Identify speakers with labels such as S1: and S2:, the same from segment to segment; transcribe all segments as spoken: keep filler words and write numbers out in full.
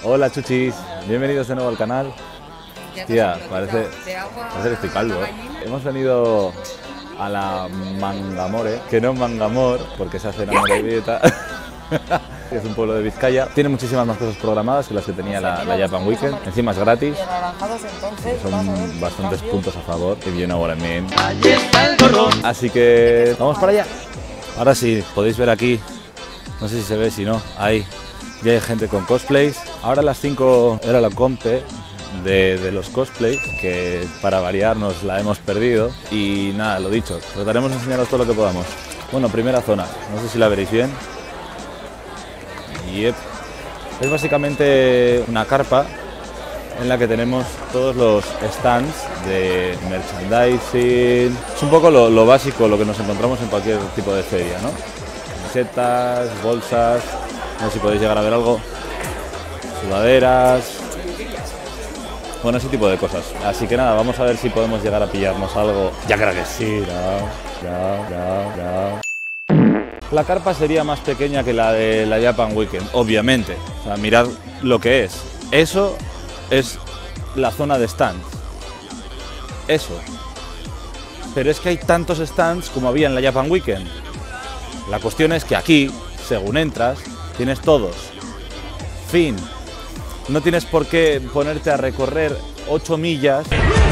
S1: Hola chuchis, bienvenidos de nuevo al canal. Tía, parece, parece que estoy calvo, ¿eh? Hemos venido a la Mangamore, que no es Mangamor, porque se hace en Amorebieta. Es un pueblo de Vizcaya. Tiene muchísimas más cosas programadas que las que tenía la, la Japan Weekend. Encima es gratis. Son bastantes puntos a favor. If you know what I mean. Así que vamos para allá. Ahora sí, podéis ver aquí. No sé si se ve, si no. Ahí. Ya hay gente con cosplays. Ahora a las cinco era la compe de, de los cosplays, que para variar nos la hemos perdido. Y nada, lo dicho, trataremos de enseñaros todo lo que podamos. Bueno, primera zona. No sé si la veréis bien. Yep. Es básicamente una carpa en la que tenemos todos los stands de merchandising. Es un poco lo, lo básico, lo que nos encontramos en cualquier tipo de feria, ¿no? Camisetas, bolsas, no sé si podéis llegar a ver algo, sudaderas, bueno, ese tipo de cosas. Así que nada, vamos a ver si podemos llegar a pillarnos algo. Ya creo que sí, no, no, no, no. La carpa sería más pequeña que la de la Japan Weekend, obviamente. O sea, mirad lo que es. Eso es la zona de stands. Eso. Pero es que hay tantos stands como había en la Japan Weekend. La cuestión es que aquí, según entras, tienes todos. Fin. No tienes por qué ponerte a recorrer ocho millas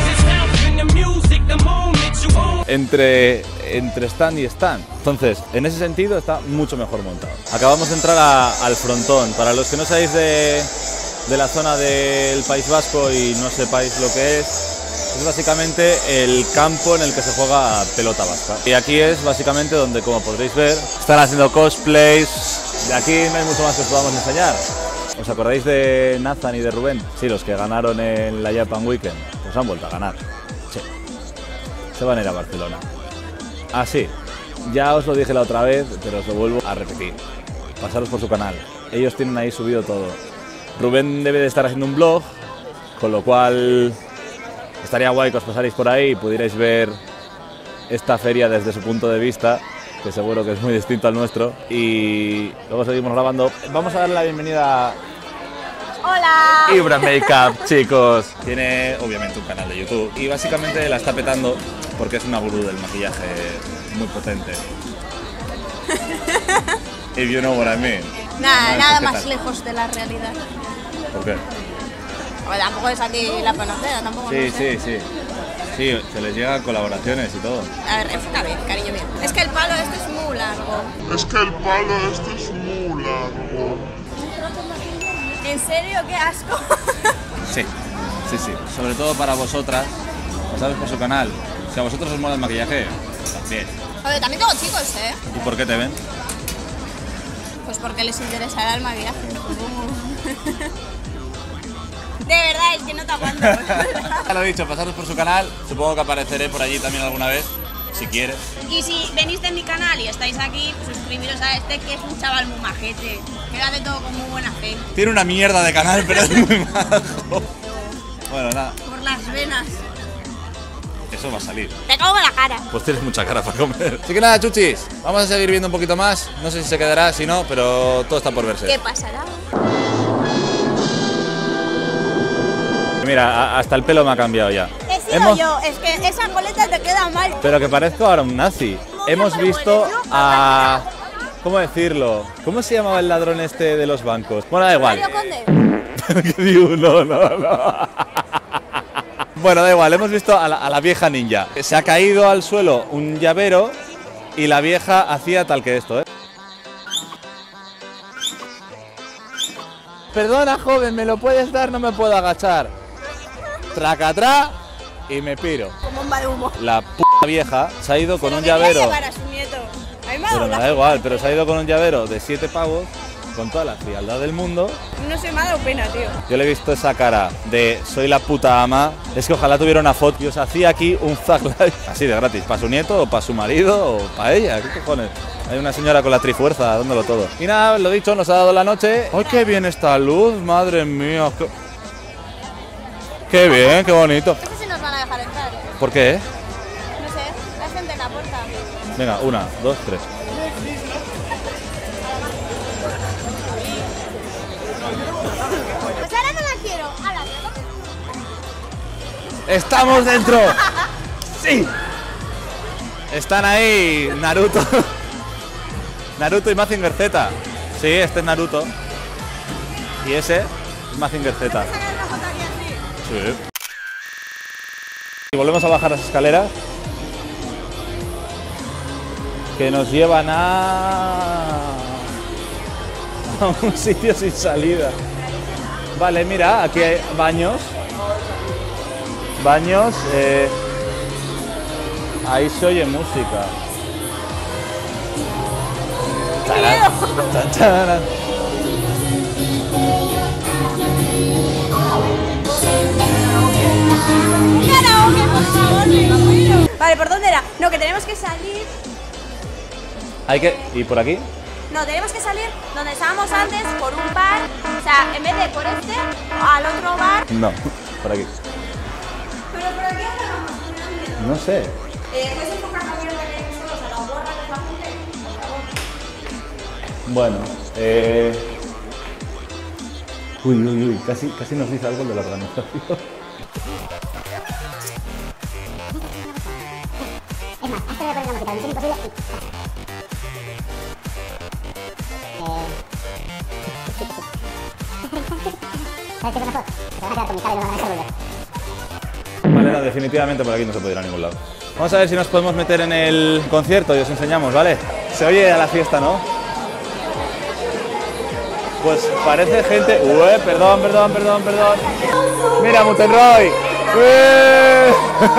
S1: entre, entre stand y stand. Entonces, en ese sentido está mucho mejor montado. Acabamos de entrar a, al frontón. Para los que no seáis de, de la zona del País Vasco y no sepáis lo que es, es básicamente el campo en el que se juega pelota vasca. Y aquí es básicamente donde, como podréis ver, están haciendo cosplays. De aquí no hay mucho más que os podamos enseñar. ¿Os acordáis de Nathan y de Rubén? Sí, los que ganaron en la Japan Weekend. Pues han vuelto a ganar. Sí. Se van a ir a Barcelona. Ah, sí. Ya os lo dije la otra vez, pero os lo vuelvo a repetir. Pasaros por su canal. Ellos tienen ahí subido todo. Rubén debe de estar haciendo un blog, con lo cual estaría guay que os pasarais por ahí y pudierais ver esta feria desde su punto de vista, que seguro que es muy distinto al nuestro. Y luego seguimos grabando. Vamos a darle la bienvenida a
S2: ¡Hola!
S1: Ibra Makeup, chicos. Tiene obviamente un canal de YouTube y básicamente la está petando porque es una gurú del maquillaje muy potente. If you know what I mean.
S2: Nada,
S1: No,
S2: nada
S1: ¿qué
S2: más
S1: tal?
S2: lejos de la realidad.
S1: ¿Por qué?
S2: Bueno, tampoco es aquí la panacea, tampoco.
S1: Sí,
S2: no sé.
S1: sí, sí. Sí, se les llega colaboraciones y todo.
S2: A ver, enfócame, cariño mío. Es que el palo este es muy largo.
S3: Es que el palo este es muy largo.
S2: ¿En serio? ¡Qué asco!
S1: Sí, sí, sí. Sobre todo para vosotras, pasaros por su canal. Si a vosotros os mola el maquillaje, también.
S2: Oye, también tengo chicos, ¿eh?
S1: ¿Y por qué te ven?
S2: Pues porque les interesará el maquillaje, supongo. De verdad, es que no te aguanto.
S1: Ya lo he dicho, pasaros por su canal. Supongo que apareceré por allí también alguna vez, si quieres.
S2: Y si venís de mi canal y estáis aquí, suscribiros a este, que es un chaval muy majete, que lo hace todo con muy buena fe.
S1: Tiene una mierda de canal, pero es muy majo. Bueno, nada,
S2: Por las venas.
S1: eso va a salir.
S2: Te como la cara.
S1: Pues tienes mucha cara para comer. Así que nada, chuchis, vamos a seguir viendo un poquito más. No sé si se quedará, si no, pero todo está por verse.
S2: ¿Qué pasará?
S1: Mira, a- hasta el pelo me ha cambiado ya.
S2: He sido
S1: Hemos-
S2: yo, es que esa coleta te queda mal.
S1: Pero que parezco ahora un nazi. Hemos visto a... ¿Cómo decirlo? ¿Cómo se llamaba el ladrón este de los bancos? Bueno, da igual.
S2: Mario Conde.
S1: ¿Qué digo? No, no, no. Bueno, da igual, hemos visto a la, a la vieja ninja. Se ha caído al suelo un llavero y la vieja hacía tal que esto, ¿eh? Perdona, joven, ¿me lo puedes dar? No me puedo agachar. Tracatrá y me piro.
S2: Como bomba de humo.
S1: La p vieja se ha ido con un
S2: Se lo quería
S1: llavero.
S2: llevar a su nieto. A mí me ha
S1: Pero
S2: dado
S1: me
S2: la-
S1: da igual, pero se ha ido con un llavero de siete pavos, con toda la frialdad del mundo.
S2: No sé, me ha dado pena, tío.
S1: Yo le he visto esa cara de soy la puta ama. Es que ojalá tuviera una foto. Y os hacía aquí un Zag Live así de gratis, para su nieto, o para su marido, o para ella. ¿Qué cojones? Hay una señora con la trifuerza dándolo todo. Y nada, lo dicho, nos ha dado la noche. ¡Ay, qué bien esta luz! ¡Madre mía! ¡Qué, qué bien, qué bonito!
S2: No sé si nos van a dejar entrar.
S1: ¿Por qué?
S2: No sé, hay gente en la puerta.
S1: Venga, una, dos, tres.
S2: Pues
S1: ¡Estamos dentro! ¡Sí! Están ahí Naruto. Naruto y Mazinger Z. Sí, este es Naruto. Y ese es Mazinger Z. Sí. Y volvemos a bajar las escaleras que nos llevan a... a un sitio sin salida. Vale, mira, aquí hay baños. Baños. Eh... Ahí se oye música. Tarán, tarán, tarán.
S2: Vale, ¿por dónde era? No, que tenemos que salir.
S1: Hay que... ¿Y por aquí?
S2: No, tenemos que salir donde estábamos antes, por un bar. O sea, en vez de por este, al otro bar.
S1: No, por aquí.
S2: Pero por aquí no.
S1: No sé.
S2: Eh, ¿puedes enfocar la mierda que hay todos a la gorra que es la gente? Por favor.
S1: Bueno, eh... Uy, uy, uy, casi, casi nos dice algo de la organización.
S4: Es más, esto voy a poner la música, Misión Imposible y... ¿Sabes qué es lo mejor? Que te van a quedar con mi cara y no van a dejar volver.
S1: Vale, no, definitivamente por aquí no se puede ir a ningún lado. Vamos a ver si nos podemos meter en el concierto y os enseñamos, ¿vale? Se oye a la fiesta, ¿no? Pues parece gente... Ué, perdón, perdón, perdón, perdón. Mira, Mutenroy. ¡Ué!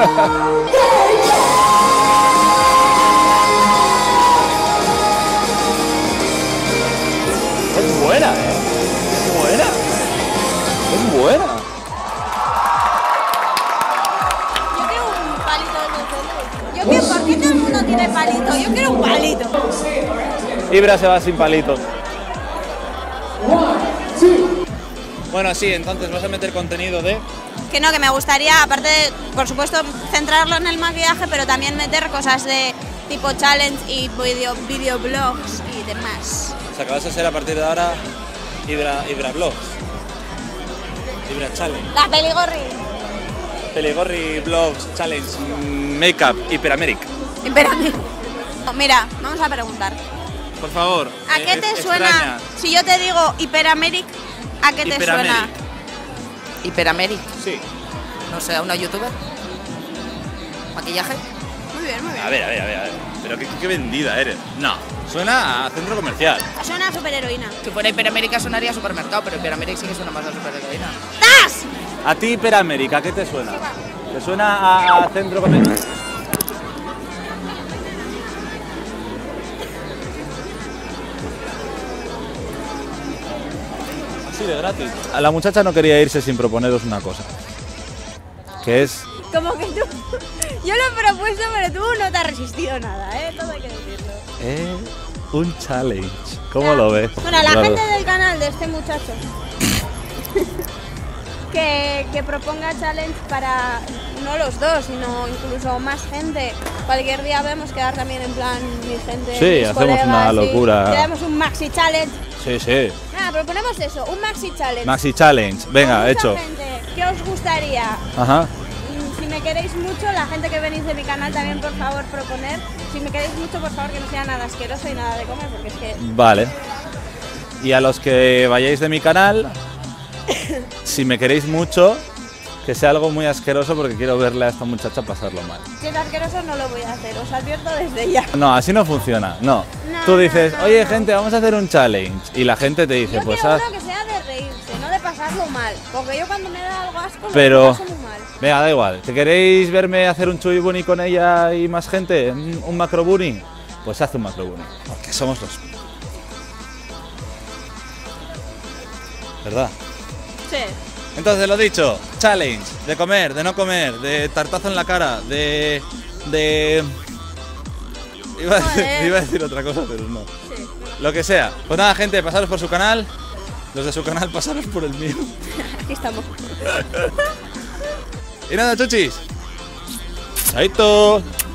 S1: Es buena, ¿eh? Es buena. Es buena.
S2: Yo quiero un palito de Nutella. Yo quiero, ¿por qué todo el mundo tiene palito? Yo quiero un palito.
S1: Ibra se va sin palito. Bueno, sí, entonces vas a meter contenido de...
S2: Que no, que me gustaría, aparte de, por supuesto, centrarlo en el maquillaje, pero también meter cosas de tipo challenge y video, videoblogs y demás.
S1: O sea, que vas a ser a partir de ahora Ibra, Ibra Vlogs. Ibra Challenge.
S2: La peligorri.
S1: Peligorri Vlogs Challenge Makeup Hyperameric.
S2: Espérame. Mira, vamos a preguntar.
S1: Por favor.
S2: ¿A
S1: eh,
S2: qué te
S1: extraña.
S2: suena? Si yo te digo Hyperameric, ¿a qué te
S1: Hyperameric.
S2: suena?
S5: Hiperaméric,
S1: Sí.
S5: no sé, una youtuber. Maquillaje.
S2: Muy bien, muy bien.
S1: A ver, a ver, a ver. A ver. Pero qué, qué vendida eres. No. Suena a centro comercial.
S2: Suena a superheroína.
S5: Si fuera Hiperamérica sonaría a supermercado, pero Hiperaméric sí que suena más a superheroína.
S2: ¡Tas!
S1: A ti, Hyperameric, ¿a qué te suena? ¿Te suena a, a centro comercial? Así de gratis. A la muchacha no quería irse sin proponeros una cosa. Que es...
S2: Como que tú... Yo lo he propuesto, pero tú no te has resistido nada, ¿eh? Todo hay que decirlo.
S1: Eh, un challenge. ¿Cómo lo ves?
S2: Bueno, la
S1: Claro.
S2: gente del canal de este muchacho que, que proponga challenge para no los dos, sino incluso más gente. Cualquier día vemos quedar también en plan mi gente.
S1: Sí,
S2: mis
S1: hacemos
S2: colegas,
S1: una
S2: y
S1: locura.
S2: Quedamos un maxi challenge.
S1: Sí, sí.
S2: Nada, proponemos eso, un maxi challenge.
S1: Maxi challenge. Venga,
S2: Con mucha
S1: hecho.
S2: gente. ¿Qué os gustaría?
S1: Ajá.
S2: Mm, Si me queréis mucho, la gente que venís de mi canal también, por favor, proponer. Si me queréis mucho, por favor, que no sea nada asqueroso y nada de comer, porque es que...
S1: Vale. Y a los que vayáis de mi canal, si me queréis mucho, que sea algo muy asqueroso porque quiero verle a esta muchacha pasarlo mal.
S2: Si es asqueroso, no lo voy a hacer, os advierto desde ya.
S1: No, así no funciona, no.
S2: No,
S1: Tú dices,
S2: no, no,
S1: oye
S2: no.
S1: gente, vamos a hacer un challenge. Y la gente te dice,
S2: Yo
S1: pues
S2: quiero
S1: haz...
S2: uno que sea de reírse, no de pasarlo mal. Porque yo cuando me da algo asco,
S1: Pero-
S2: lo paso muy mal.
S1: Venga, da igual. ¿Te queréis verme hacer un Chuy Bunny con ella y más gente? ¿Un, un macro bunny? Pues haz un macro bunny. Porque somos los... ¿Verdad?
S2: Sí.
S1: Entonces, lo dicho, challenge, de comer, de no comer, de tartazo en la cara, de... de... Iba a, decir,
S2: Joder.
S1: iba a decir otra cosa, pero no.
S2: Sí.
S1: Lo que sea. Pues nada, gente, pasaros por su canal. Los de su canal, pasaros por el mío.
S2: Aquí estamos.
S1: Y nada, chuchis. Chaito.